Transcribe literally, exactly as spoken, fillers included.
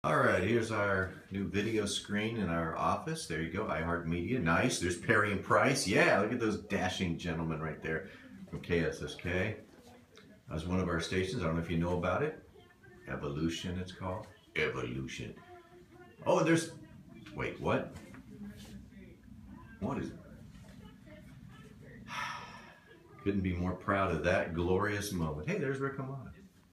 All right, here's our new video screen in our office. There you go, iHeartMedia. Nice. There's Perry and Price. Yeah, look at those dashing gentlemen right there from K S S K. That was one of our stations. I don't know if you know about it. Evolution, it's called. Evolution. Oh, and there's... Wait, what? What is... Couldn't be more proud of that glorious moment. Hey, there's Rick Amata.